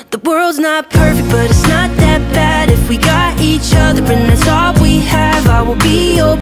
The world's not perfect, but it's not that bad if we got each other, and that's all we have. I will be your